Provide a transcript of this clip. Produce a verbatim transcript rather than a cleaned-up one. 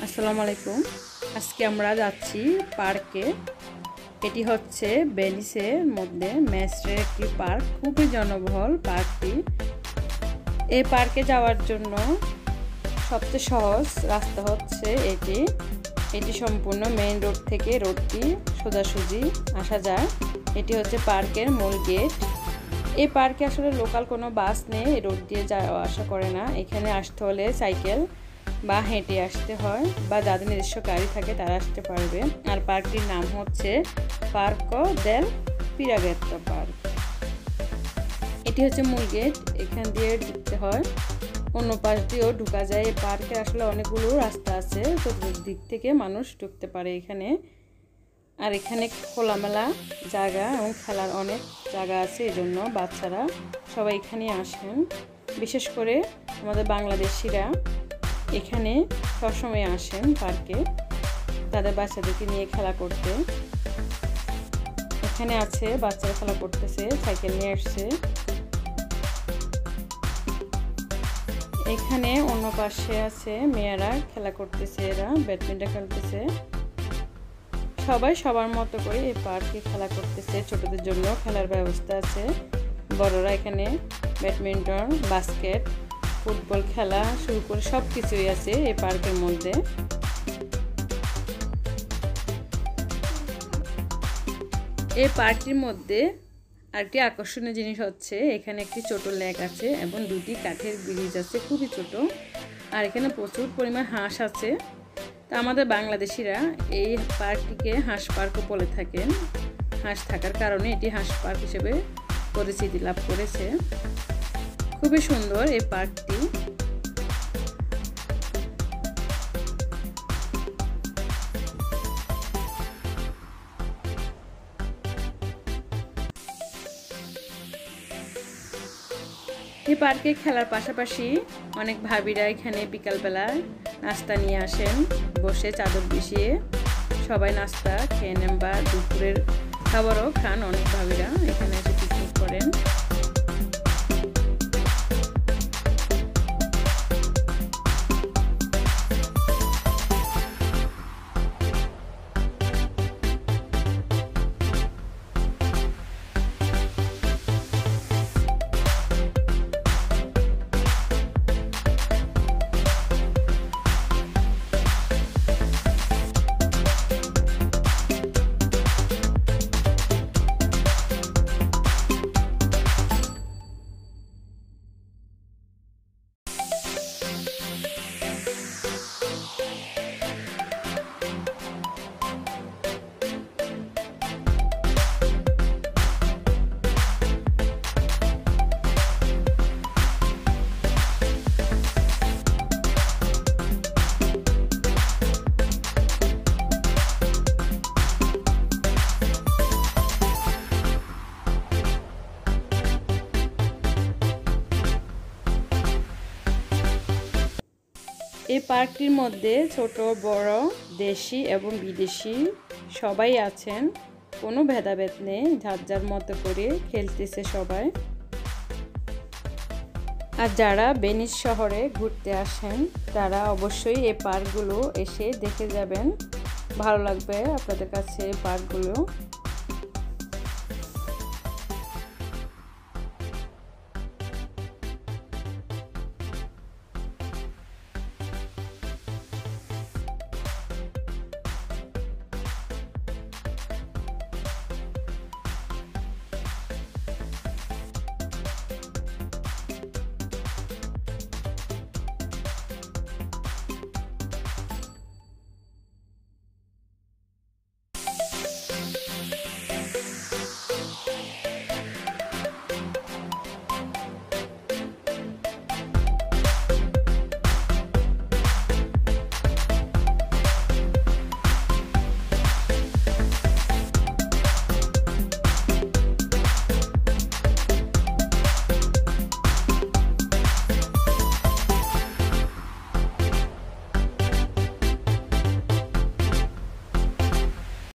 আসসালামু আলাইকুম। আজকে আমরা যাচ্ছি পার্কে। এটি হচ্ছে ভেনিসের মধ্যে মেস্ট্রের একটি পার্ক, খুবই জনবহুল পার্কটি। এই পার্কে যাওয়ার জন্য সবচেয়ে সহজ রাস্তা হচ্ছে এটি এটি সম্পূর্ণ মেইন রোড থেকে রোডটি সোজাসুজি আসা যায়। এটি হচ্ছে পার্কের মূল গেট। এই পার্কে আসলে লোকাল কোনো বাস নেই, এই রোড দিয়ে যাওয়া আসা করে না। এখানে আসতে হলে সাইকেল বা হেঁটে আসতে হয়, বা যাদের নিজস্ব গাড়ি থাকে তারা আসতে পারবে। আর পার্কটির নাম হচ্ছে পার্কো দেল পিরাগেত্তো পার্ক। এটি হচ্ছে মূল গেট, এখান দিয়ে ঢুকতে হয়। অন্য পাশ দিয়েও ঢুকা যায়। এই পার্কে আসলে অনেকগুলো রাস্তা আছে, তো দিক থেকে মানুষ ঢুকতে পারে এখানে। আর এখানে খোলামেলা জায়গা এবং খেলার অনেক জায়গা আছে, এই জন্য বাচ্চারা সবাই এখানে আসেন। বিশেষ করে আমাদের বাংলাদেশিরা এখানে সবসময় আসেন পার্কে তাদের বাচ্চাদেরকে নিয়ে খেলা করতে। এখানে আছে বাচ্চারা খেলা করতেছে, সাইকেল নিয়ে আসছে। এখানে অন্য পাশে আছে মেয়েরা খেলা করতেছে, এরা ব্যাডমিন্টন খেলতেছে। সবাই সবার মতো করে এই পার্কে খেলা করতেছে। ছোটদের জন্য খেলার ব্যবস্থা আছে, বড়রা এখানে ব্যাডমিন্টন, বাস্কেট, ফুটবল খেলা শুরু করে সব কিছুই আছে এই পার্কের মধ্যে। এই পার্কটির মধ্যে আরেকটি আকর্ষণীয় জিনিস হচ্ছে এখানে একটি ছোট লেক আছে এবং দুটি কাঠের ব্রিজ আছে, খুবই ছোট। আর এখানে প্রচুর পরিমাণ হাঁস আছে। তা আমাদের বাংলাদেশিরা এই পার্কটিকে হাঁস পার্কও বলে থাকেন। হাঁস থাকার কারণে এটি হাঁস পার্ক হিসেবে পরিচিতি লাভ করেছে। খুবই সুন্দর এই পার্কটি। এই পার্কে খেলার পাশাপাশি অনেক ভাবিরা এখানে বিকালবেলায় নাস্তা নিয়ে আসেন, বসে চাদর বিছিয়ে সবাই নাস্তা খেয়ে নেন, বা দুপুরের খাবারও খান। অনেক ভাবিরা এখানে এসে পিকনিক করেন। এই পার্কটির মধ্যে ছোট বড়, দেশি এবং বিদেশি সবাই আছেন, কোনো ভেদাভেদ নেই। যার যার মতো করে খেলতেছে সবাই। আর যারা ভেনিস শহরে ঘুরতে আসেন তারা অবশ্যই এই পার্কগুলো এসে দেখে যাবেন, ভালো লাগবে আপনাদের কাছে এই পার্কগুলো।